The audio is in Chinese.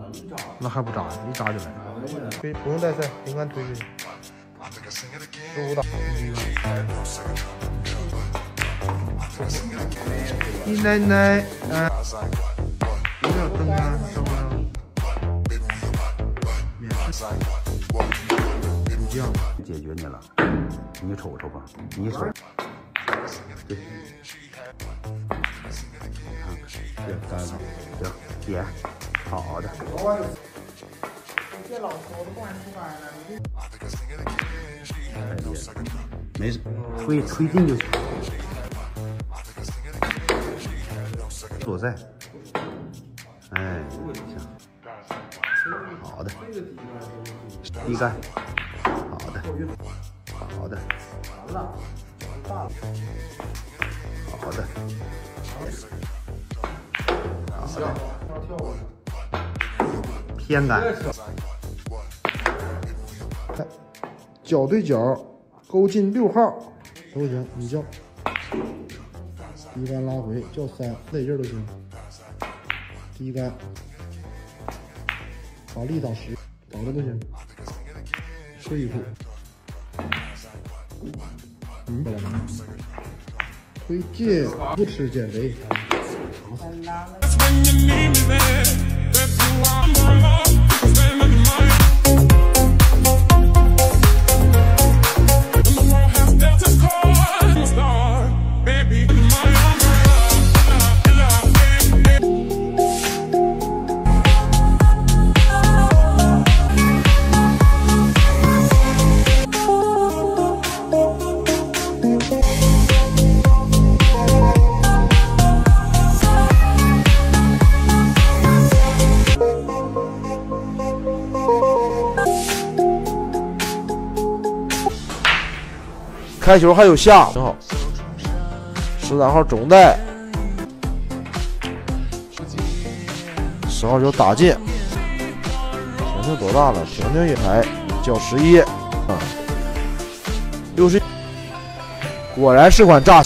那还不扎？一扎就来。推不用带赛，平安推推。15打。你奶奶，有点灯啊，灯啊。你这样解决你了，你瞅瞅吧，你瞅。对。别干了，行，姐，好的。 这老头子不管出班了， 哎呀，没事，吹进就行。左塞，哎，行，好的，低杆，好的，好的，好的。偏杆， 脚对脚勾进6号都行，你叫低杆拉回叫3，哪劲儿都行。低杆把力打10，打的不行。睡一步，推进，不吃减肥。开球还有下，很好。13号中带，10号球打进。婷婷多大了？婷婷一排叫11啊，60。果然是款炸。